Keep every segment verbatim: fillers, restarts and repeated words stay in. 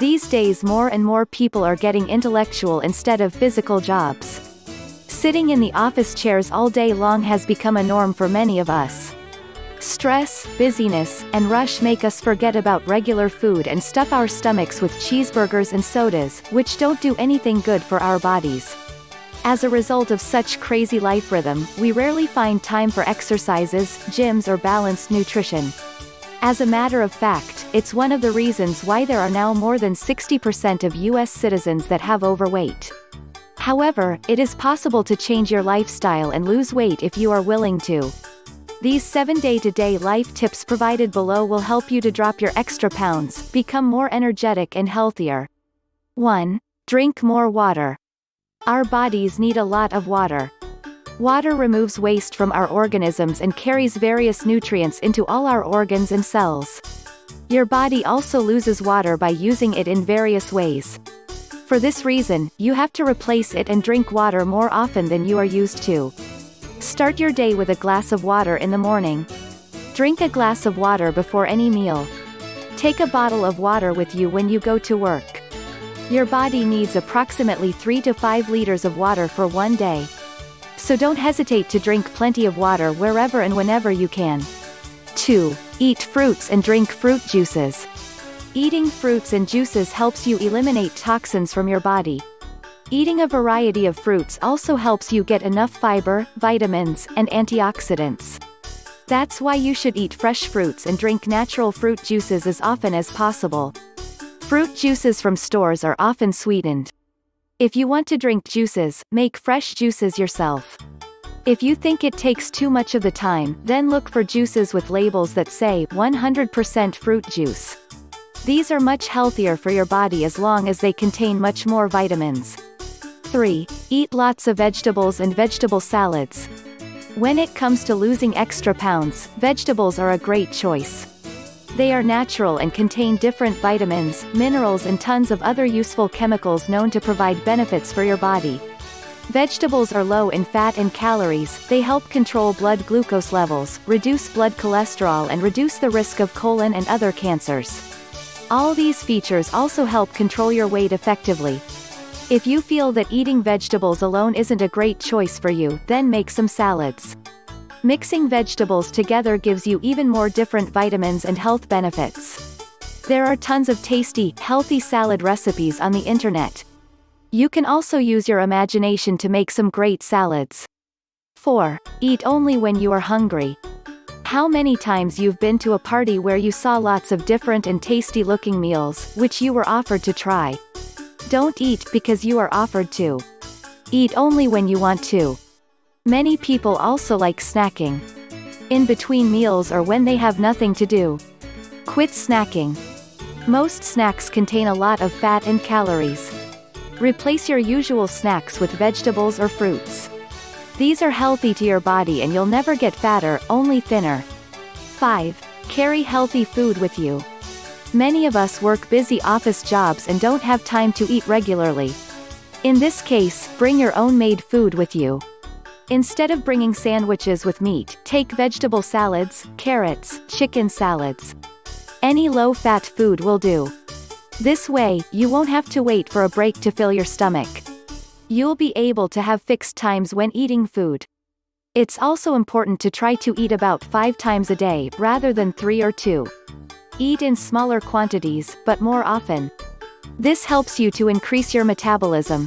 These days more and more people are getting intellectual instead of physical jobs. Sitting in the office chairs all day long has become a norm for many of us. Stress, busyness, and rush make us forget about regular food and stuff our stomachs with cheeseburgers and sodas, which don't do anything good for our bodies. As a result of such crazy life rhythm, we rarely find time for exercises, gyms or balanced nutrition. As a matter of fact, it's one of the reasons why there are now more than sixty percent of U S citizens that have overweight. However, it is possible to change your lifestyle and lose weight if you are willing to. These seven day-to-day life tips provided below will help you to drop your extra pounds, become more energetic and healthier. one. Drink more water. Our bodies need a lot of water. Water removes waste from our organisms and carries various nutrients into all our organs and cells. Your body also loses water by using it in various ways. For this reason, you have to replace it and drink water more often than you are used to. Start your day with a glass of water in the morning. Drink a glass of water before any meal. Take a bottle of water with you when you go to work. Your body needs approximately three to five liters of water for one day. So don't hesitate to drink plenty of water wherever and whenever you can. two. Eat fruits and drink fruit juices. Eating fruits and juices helps you eliminate toxins from your body. Eating a variety of fruits also helps you get enough fiber, vitamins, and antioxidants. That's why you should eat fresh fruits and drink natural fruit juices as often as possible. Fruit juices from stores are often sweetened. If you want to drink juices, make fresh juices yourself. If you think it takes too much of the time, then look for juices with labels that say one hundred percent fruit juice. These are much healthier for your body as long as they contain much more vitamins. three. Eat lots of vegetables and vegetable salads. When it comes to losing extra pounds, vegetables are a great choice. They are natural and contain different vitamins, minerals and tons of other useful chemicals known to provide benefits for your body. Vegetables are low in fat and calories, they help control blood glucose levels, reduce blood cholesterol and reduce the risk of colon and other cancers. All these features also help control your weight effectively. If you feel that eating vegetables alone isn't a great choice for you, then make some salads. Mixing vegetables together gives you even more different vitamins and health benefits. There are tons of tasty, healthy salad recipes on the internet. You can also use your imagination to make some great salads. four. Eat only when you are hungry. How many times you've been to a party where you saw lots of different and tasty looking meals, which you were offered to try. Don't eat because you are offered to. Eat only when you want to. Many people also like snacking. In between meals or when they have nothing to do. Quit snacking. Most snacks contain a lot of fat and calories. Replace your usual snacks with vegetables or fruits. These are healthy to your body and you'll never get fatter, only thinner. five. Carry healthy food with you. Many of us work busy office jobs and don't have time to eat regularly. In this case, bring your own made food with you. Instead of bringing sandwiches with meat, take vegetable salads, carrots, chicken salads. Any low-fat food will do. This way, you won't have to wait for a break to fill your stomach. You'll be able to have fixed times when eating food. It's also important to try to eat about five times a day, rather than three or two. Eat in smaller quantities, but more often. This helps you to increase your metabolism.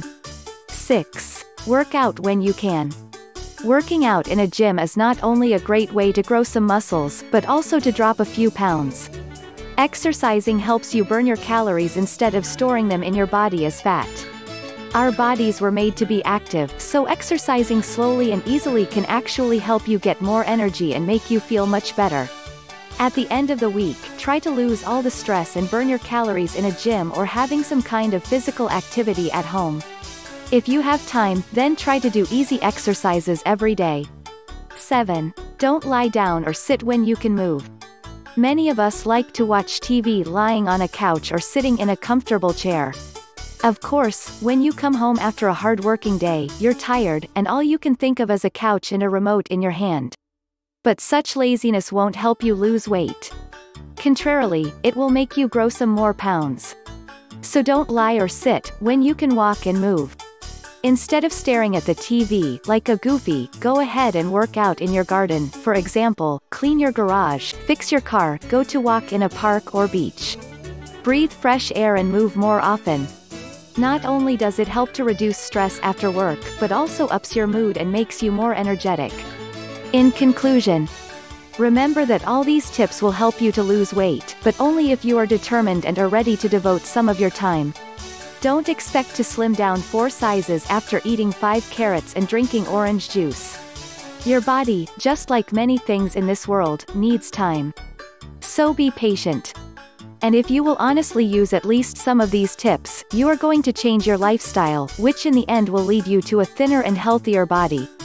six. Work out when you can. Working out in a gym is not only a great way to grow some muscles, but also to drop a few pounds. Exercising helps you burn your calories instead of storing them in your body as fat. Our bodies were made to be active, so exercising slowly and easily can actually help you get more energy and make you feel much better. At the end of the week, try to lose all the stress and burn your calories in a gym or having some kind of physical activity at home. If you have time, then try to do easy exercises every day. seven. Don't lie down or sit when you can move. Many of us like to watch T V lying on a couch or sitting in a comfortable chair. Of course, when you come home after a hard-working day, you're tired, and all you can think of is a couch and a remote in your hand. But such laziness won't help you lose weight. Contrarily, it will make you grow some more pounds. So don't lie or sit when you can walk and move. Instead of staring at the T V like a goofy, go ahead and work out in your garden, for example, clean your garage, fix your car, go to walk in a park or beach. Breathe fresh air and move more often. Not only does it help to reduce stress after work, but also ups your mood and makes you more energetic. In conclusion, remember that all these tips will help you to lose weight, but only if you are determined and are ready to devote some of your time. Don't expect to slim down four sizes after eating five carrots and drinking orange juice. Your body, just like many things in this world, needs time. So be patient. And if you will honestly use at least some of these tips, you are going to change your lifestyle, which in the end will lead you to a thinner and healthier body.